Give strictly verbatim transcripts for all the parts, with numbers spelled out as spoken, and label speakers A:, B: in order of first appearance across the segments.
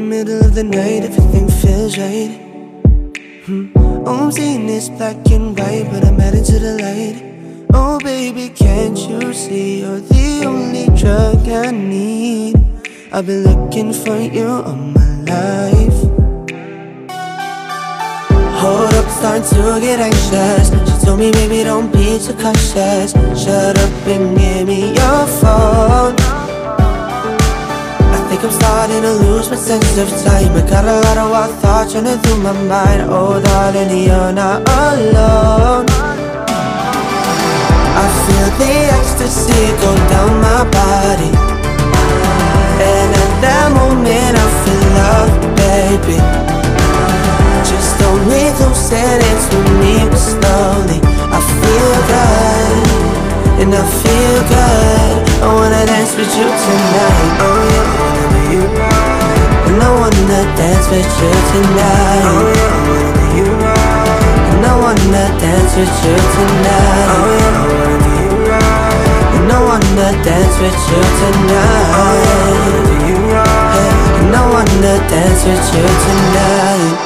A: middle of the night, everything feels right. hmm. Oh, I'm seeing this black and white, but I'm adding to the light. Oh baby, can't you see you're the only drug I need? I've been looking for you all my life. Hold up, starting to get anxious. She told me, baby, don't be too cautious. Shut up and give me your phone. I think I'm starting to lose my sense of time. I got a lot of wild thoughts running through my mind. Oh darling, you're not alone. I feel the ecstasy go down my body, and at that moment I feel love, baby. Just hold me close and dance with me, but slowly. I feel good, and I feel good. I wanna dance with you tonight. Oh yeah, I wanna be you right. And I wanna dance with you tonight. Oh yeah, I wanna be you right. And I wanna dance with you tonight. Oh yeah, I wanna be you right. And I wanna dance with you tonight. Oh yeah, I wanna be you right. And I wanna dance with you tonight.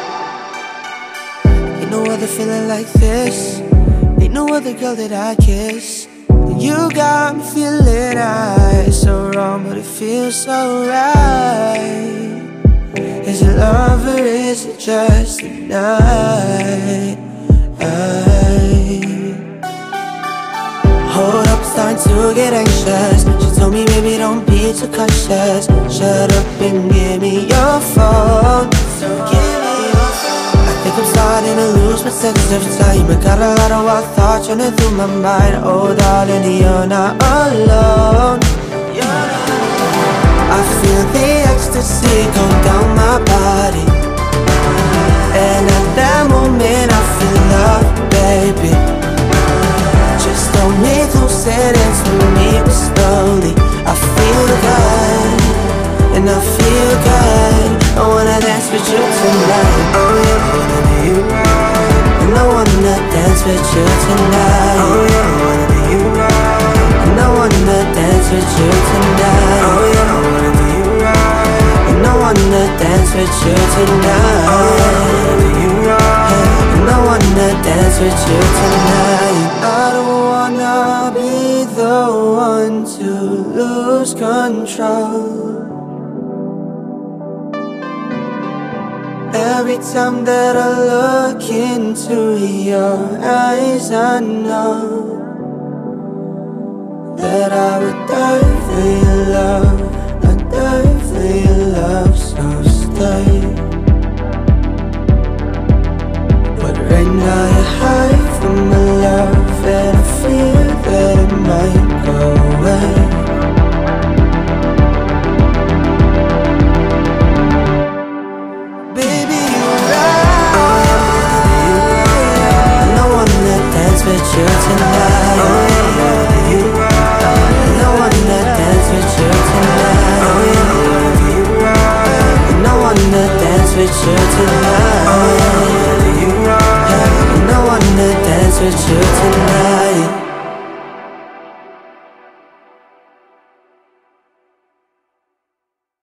A: Ain't no other feeling like this. Ain't no other girl that I kiss. You got me feeling high, so wrong, but it feels so right. Is it love or is it just a night? I... Hold up, starting to get anxious. She told me, baby, don't be too cautious. Shut up and give me your phone. So give me your phone. I think I'm starting to lose my sense of time. I got a lot of wild thoughts running through my mind. Oh darling, you're not alone. I feel the ecstasy go down my body, and at that moment I feel love, baby. Just hold me close and dance with me, but slowly. I feel good, and I feel good. I wanna dance with you tonight. Oh yeah, I wanna be you right. And I wanna dance with you tonight. Oh yeah, I wanna be you right. And I wanna dance with you tonight. Oh yeah, I wanna be you right. And I wanna dance with you tonight. Oh yeah, I wanna be you right. And I wanna dance with you tonight. I don't wanna be the one to lose control. Every time that I look into your eyes, I know that I would die